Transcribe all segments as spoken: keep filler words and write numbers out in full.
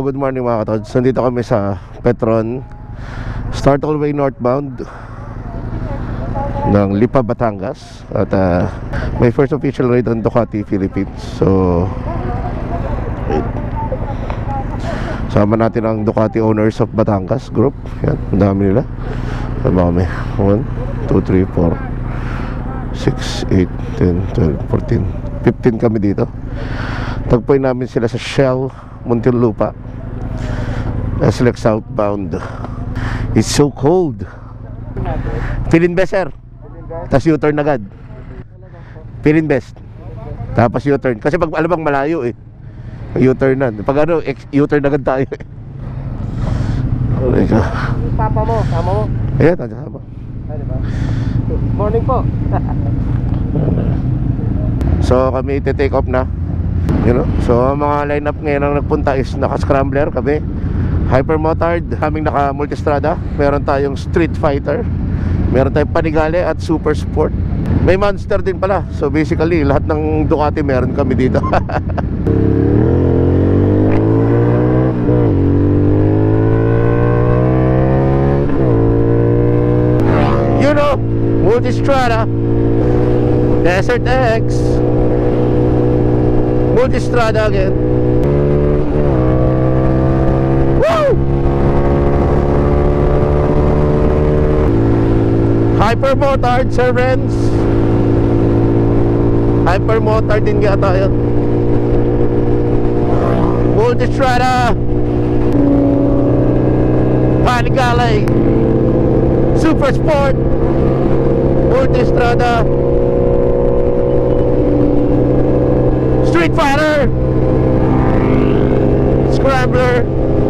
good morning mga katods. Nandito kami sa Petron, start all the way northbound ng Lipa, Batangas. At uh, may first official ride on Ducati Philippines. So wait. Sama natin ang Ducati Owners of Batangas group. Yan, ang dami nila. Sama kami one, two, three, four, six, eight, ten, twelve, fourteen, fifteen kami dito. Tagpuin namin sila sa Shell Muntinlupa, S L X southbound. It's so cold. Feeling best, sir. Tapos U-turn agad. Feeling best. Tapos U-turn. Kasi pag alabang malayo eh, U-turn na. Pag ano, U-turn agad tayo eh. Papa mo, tama mo. Ayan, tama. Morning po. So kami iti-take off na. You know? So mga lineup ngayon ang nagpunta is naka-scrambler kami, Hypermotard, kaming naka-multistrada. Meron tayong Street Fighter, meron tayong Panigale at Super Sport. May Monster din pala. So basically lahat ng Ducati meron kami dito. You know, Multistrada, Desert X, Multistrada again. Woo! Hypermotard, Sir Renz. Hypermotard din yata yun. Multistrada, Panigale, Super Sport, Multistrada, Street Fighter, Scrambler,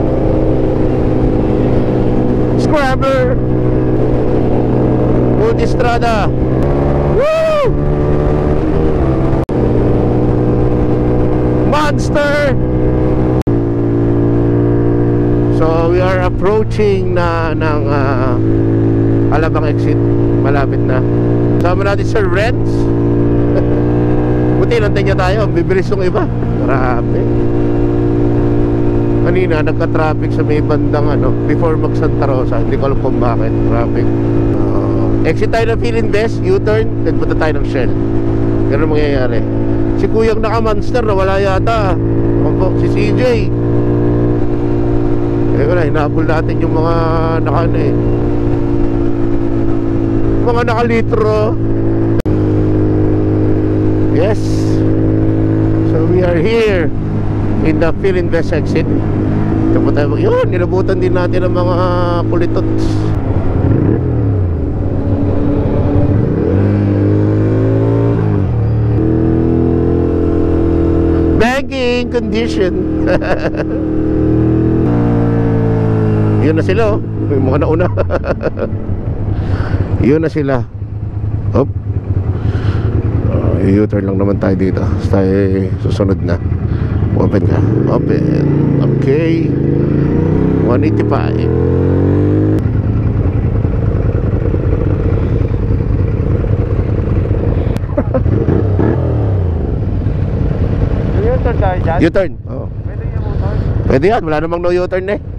Scrambler, Multistrada. Woo! Monster. So we are approaching na ng uh, Alabang exit. Malapit na. Sama natin Sir Renz. Buti nantay niya tayo. Bibilis yung iba. Grabe. Kanina nagka-traffic sa may bandang ano, before mag Santa Rosa. Hindi ko alam kung bakit. Traffic. uh, Exit tayo ng Feeling Best, U-turn, nagpunta tayo ng Shell. Ganun mangyayari. Si Kuyang naka-Monster nawala yata. Opo, si C J. Eh wala, hinabol natin yung mga naka ano eh, mga naka-litro. Yes. So we are here in the Feeling Best exit. Ito po tayo. Yun, nilabutan din natin ang mga kulitots. Banking condition. Yun na sila oh. May mga nauna. Yun na sila. Hop. uh, U-turn lang naman tayo dito. Tayo susunod na. Open ka. Open. Okay. one eighty-five. U-turn tayo dyan? U-turn. Oh. Pwede yung U-turn? Pwede yan. Wala namang no U-turn eh.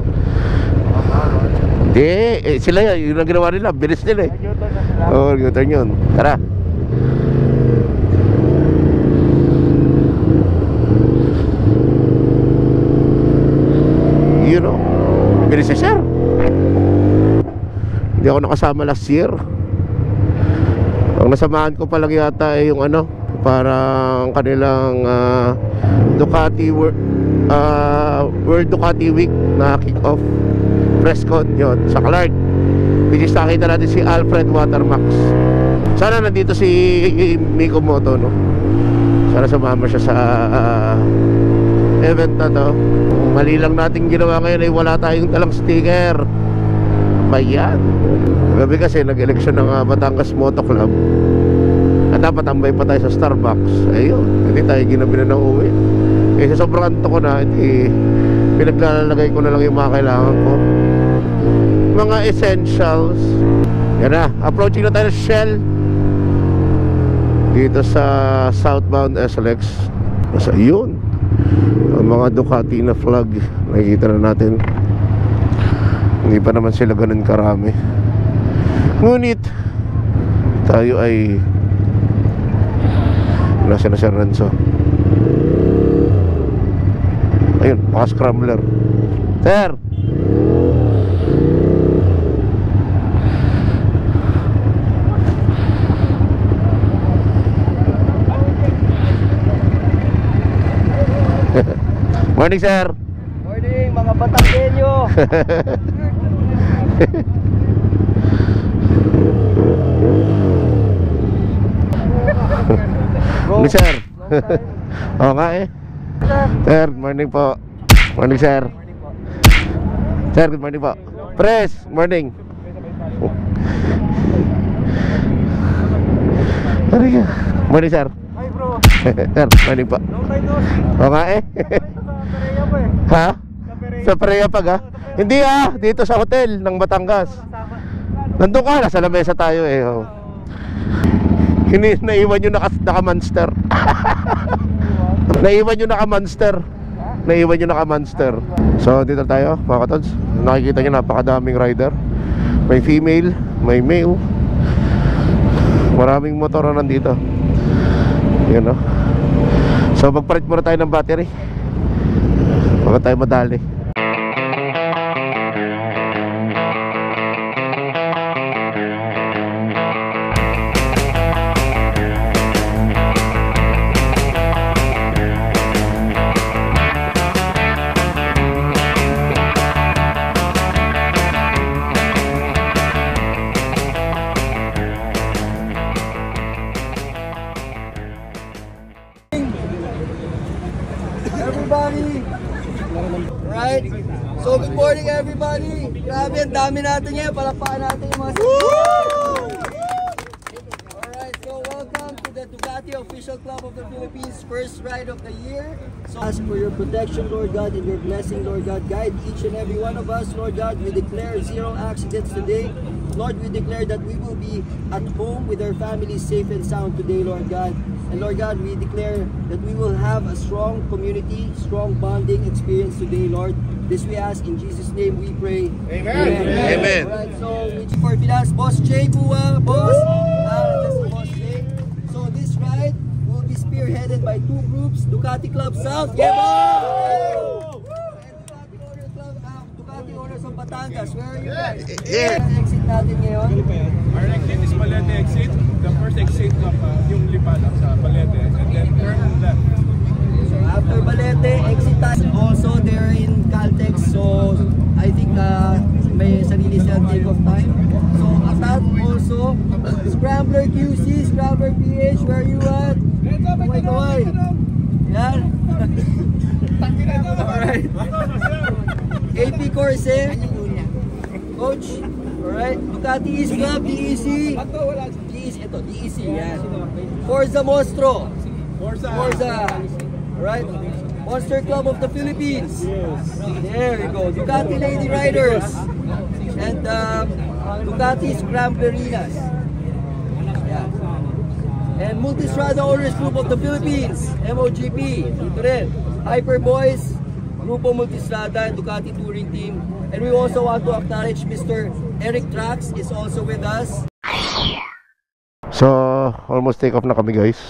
Hindi. Eh, sila yan. Yun ang ginawa nila. Bilis nila eh. U-turn na sila? Oo, oh, U-turn yun. Tara. You know, bilis siya, sir. Hindi ako nakasama last year. Ang nasamahan ko pa lang yata ay yung ano, parang kanilang uh, Ducati World, uh, World Ducati Week na kick-off presscon yun sa Clark, which is nakita natin si Alfred Watermax. Sana nandito si Miko Moto, no? Sana sumama siya sa uh, event na to. Mali lang natin ginawa ngayon ay wala tayong talang sticker. Bayan. Gabi kasi nag-eleksyon ng uh, Batangas Moto Club. At dapat tambay pa tayo sa Starbucks. Ayun, hindi tayo ginabi na ng uwi. Eh sa sobrang anto ko na, hindi, pinaglalagay ko na lang yung mga kailangan ko, mga essentials. Yan na, approaching na tayo sa Shell dito sa southbound S L X. Basta yun, mga Ducati na flag. Nakikita na natin. Hindi pa naman sila ganun karami. Ngunit tayo ay nasa na si Renzo. Ayun, baka scrambler. Sir! Morning, sir. Morning, mga Batanggenyo. Morning, sir. Oo nga eh. Sir, morning po. Morning, sir. Sir, good morning po. Press, morning. Morning, morning, sir. Hi bro. Sir, morning po. Long time no see. Oo nga eh. Sa Perea pa eh. Ha? Sa Perea. Sa Pareapag ha? Hindi ah, dito sa hotel ng Batangas. Nandun ka, nasa lamesa tayo eh. Oh. Hindi, naiwan yung naka, naka-monster. Naiwan yung naka-monster. Naiwan yung naka-monster. So dito tayo mga katods. Nakikita nyo napakadaming rider. May female, may male. Maraming motor na nandito. Yun no. So magpalit muna tayo ng battery. Baka tayo madali. Everybody. Right. So good morning everybody. Grabe, ang dami natin ngayon. Palakpakan natin yung mga Alright, so welcome to the Ducati Official Club of the Philippines first ride of the year. So ask for your protection, Lord God, and your blessing, Lord God. Guide each and every one of us, Lord God. We declare zero accidents today. Lord, we declare that we will be at home with our families safe and sound today, Lord God. And Lord God, we declare that we will have a strong community, strong bonding experience today, Lord. This we ask in Jesus' name we pray. Amen. Amen. Amen. Alright, so which for Pilas, Boss Jay Kuwa, Boss. Ah, that's the Boss Jay. So this ride will be spearheaded by two groups, Ducati Club South, yeah, boss! And Ducati Owners Club, ah, Ducati Owners of Batangas. Where are you guys? Yeah. Exit natin ngayon. Our exit is Balete exit. The first exit of uh, yung Lipanak sa Balete, and then turn left. So after Balete, exit tayo. Also they're in Caltex, so I think uh, may sarili silang take off time. So atat also, Scrambler Q C, Scrambler P H, where are you at? Kaway kaway. Yan. Alright. A P Corse, Coach. Alright, Ducati East Club, D E C. D E C, ito, D E C, yan. Forza Mostro. Forza. Forza. Alright, Monster Club of the Philippines. There you go. Ducati Lady Riders. And um, Ducati Scramblerinas. Yan. And Multistrada Owners Group of the Philippines, M O G P. Dito rin. Hyper Boys, Grupo Multistrada, and Ducati Touring Team. And we also want to acknowledge Mister Eric Trax is also with us. So almost take off na kami guys.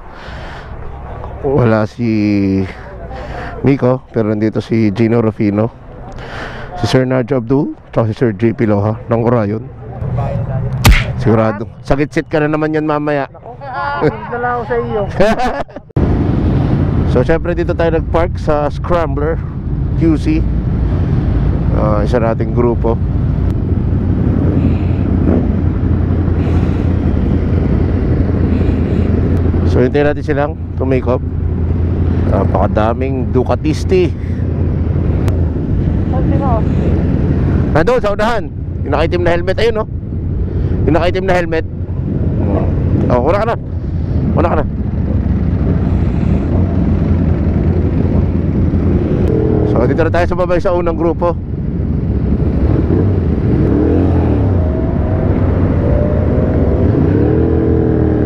Wala si Miko, pero nandito si Gino Rufino, si Sir Najo Abdul, at si Sir J P Loha ng Orion. Sigurado sagit-sit ka na naman yan mamaya. Dala ako sa iyo. So syempre dito tayo nagpark sa Scrambler Q C, uh, isa nating grupo. So hintayin natin silang to make up. Napakadaming Ducatisti. Nandun sa unahan, yung nakaitim na helmet. Ayun no, yung nakaitim na helmet. Oh, una ka na. Una ka na. So dito na tayo sa babay sa unang grupo.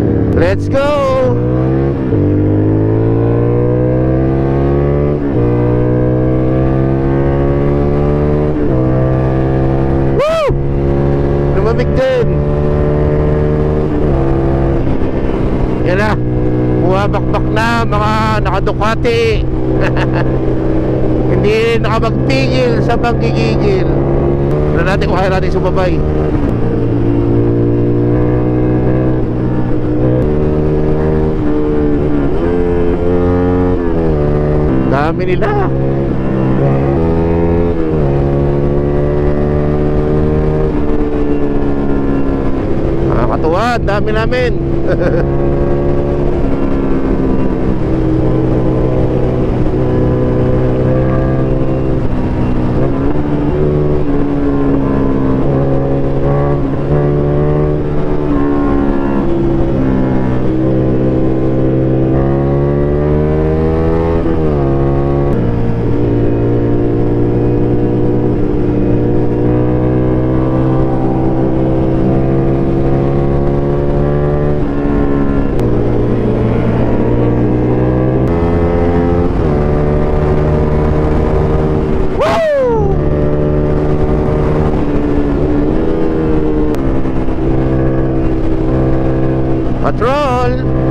Let's go! na mga naka-Ducati. Hindi nakapagpigil sa panggigigil. Tignan natin kung kaya natin sumabay. Dami nila. Nakakatuwa, dami namin. Patrol!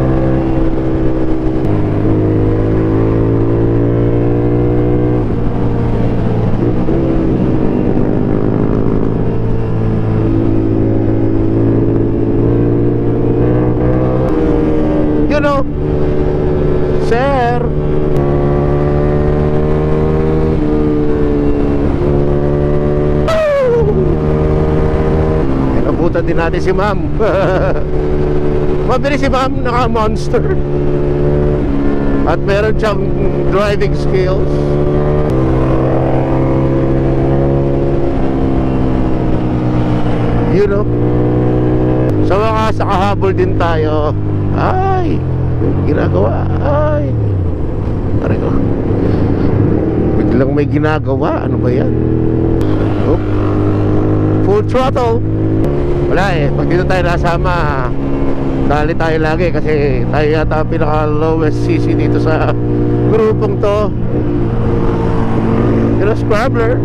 You know, sir. Inabutan din natin si ma'am. Mabilis si ma'am, naka-monster. At meron siyang driving skills. You know, sa mga sakahabol din tayo. Ay, ginagawa. Ay, pare ko, biglang may ginagawa. Ano ba yan? Oh, full throttle. Wala eh, pag dito tayo nasama, dali tayo lagi kasi tayo yata ang pinaka lowest C C dito sa grupong to. You know, scrabbler.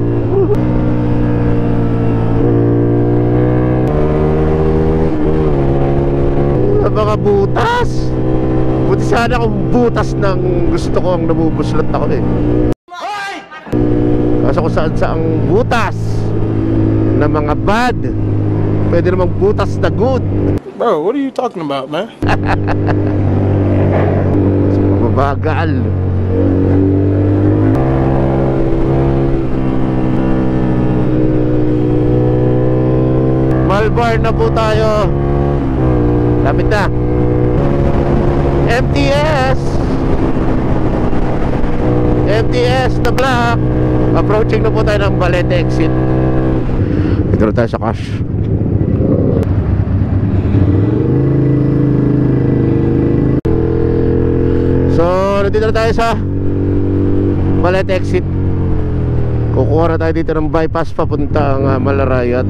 Mga butas. Buti sana kung butas ng gusto ko ang nabubuslat ako eh. Kasi kung saan saang butas na mga bad, pwede namang butas na good. Bro, what are you talking about, man? Mabagal. Malbar na po tayo. Lapit na. M T S M T S na black. Approaching na po tayo ng Balete exit. Dito na tayo sa cash. So, dito na tayo sa Balete exit. Kukuha na tayo dito ng bypass papuntang uh, Malarayat.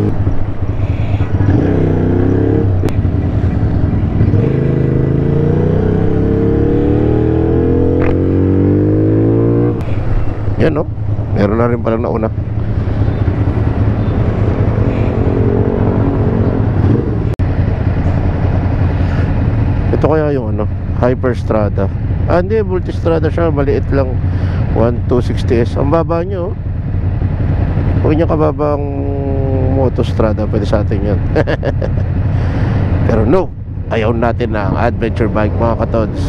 Yan no, meron na rin palang nauna. Ito kaya yung ano, Hyperstrada. Ah hindi, Multistrada siya, maliit lang. One two sixty S. Ang baba nyo. Huwag nyo kababang Motostrada, pwede sa atin yan. Pero no, ayaw natin na adventure bike mga katods.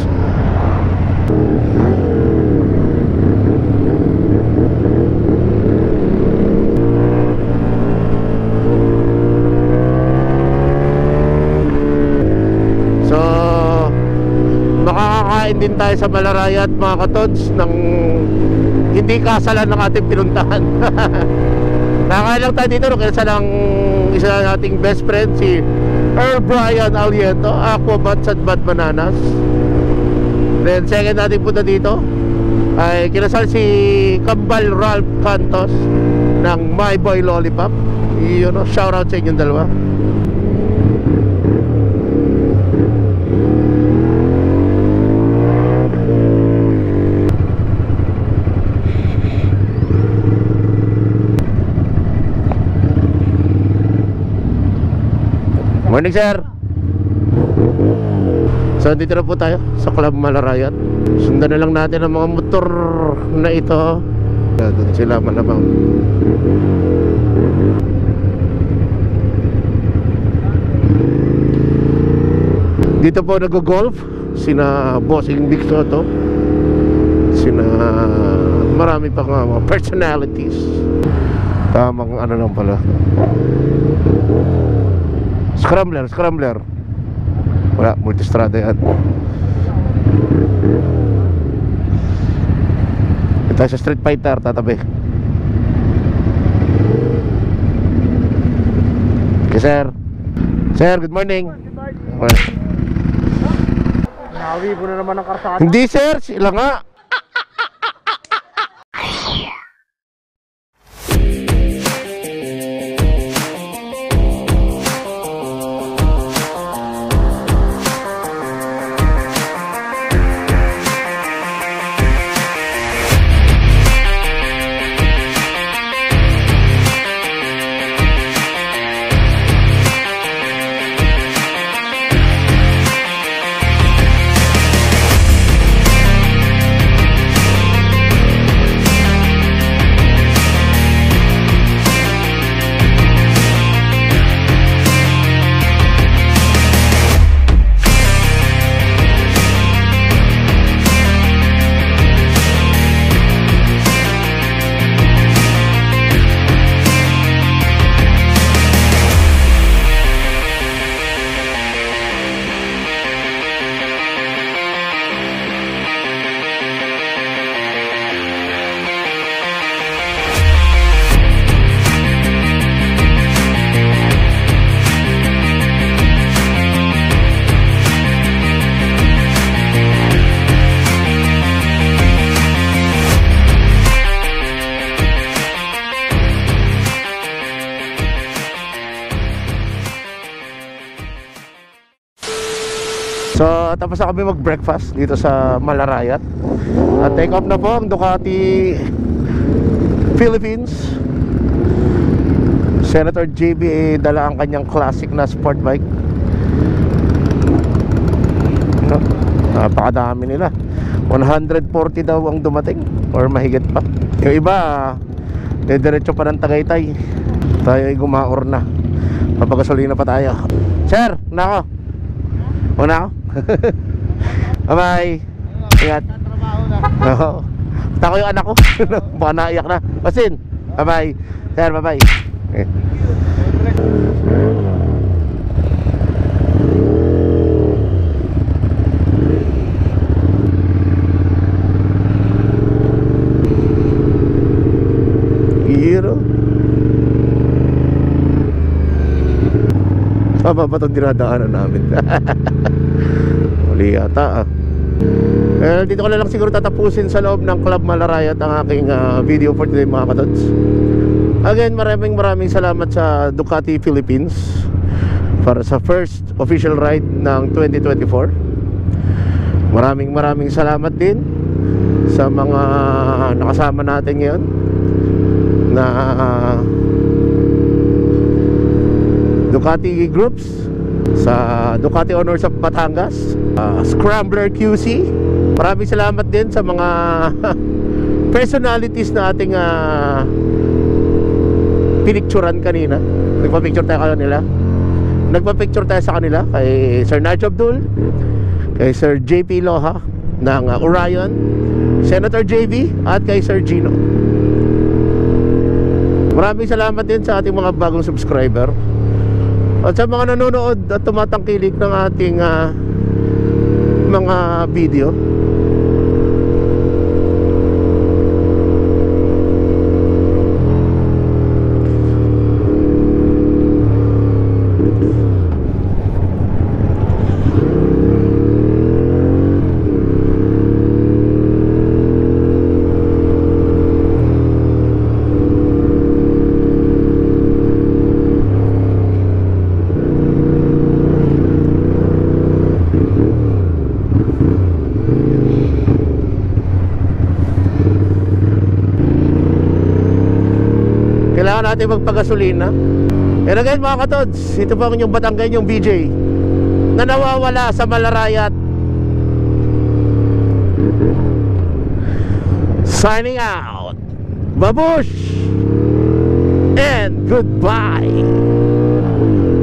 Din tayo sa Malarayat mga katods ng hindi kasalan ng ating pinuntahan. Nakakailang tayo dito no, kaya lang isa nating best friend si Earl Brian Aliento, Aquabats at Bad Bananas. Then second natin punta dito ay kinasal si Kambal Ralph Cantos ng My Boy Lollipop. You know, shout out sa inyong dalawa. Morning sir. So dito na po tayo sa Club Malarayat. Sundan na lang natin ang mga motor na ito. Doon sila malamang. Dito po nag-golf sina Bossing Big Soto, sina marami pa nga mga personalities. Tamang ano lang pala, Scrambler, Scrambler. Wala, multistrada yan. Ito sa Street Fighter, tatabi. Okay, sir. Sir, good morning. Okay. Nawi mo na naman ang karsada. Hindi, sir, sila nga. So tapos na kami mag-breakfast dito sa Malarayat. At take off na po ang Ducati Philippines. Senator J B eh, dala ang kanyang classic na sport bike. No? Napakadami nila. one hundred forty daw ang dumating or mahigit pa. Yung iba dediretso pa ng Tagaytay. Tayo ay gumaor na. Papagasolina pa tayo. Sir, nako. Una ako. Bye-bye. Ingat. Oo. Tako yung anak ko. Baka naiyak na. Pasin. Bye-bye. Sir, bye-bye. Okay. Hero. Tama ba itong dinadaanan namin? Muli yata ah. Eh, dito ko na lang siguro tatapusin sa loob ng Club Malarayat ang aking uh, video for today mga katods. Again, maraming maraming salamat sa Ducati Philippines para sa first official ride ng twenty twenty-four. Maraming maraming salamat din sa mga nakasama natin ngayon na uh, Ducati groups, sa Ducati Honors of Batangas, uh, Scrambler Q C. Maraming salamat din sa mga personalities na ating uh, pinicturan kanina. Nagpa-picture tayo kanila. Nagpa-picture tayo sa kanila kay Sir Nacho Abdul, kay Sir J P Loha ng uh, Orion, Senator J B at kay Sir Gino. Maraming salamat din sa ating mga bagong subscriber at sa mga nanonood at tumatangkilik ng ating uh, mga video. Kailangan natin magpagasolina. And again mga katods, ito po ang inyong Batangan, yung B J na nawawala sa Malarayat Signing out. Babush and goodbye.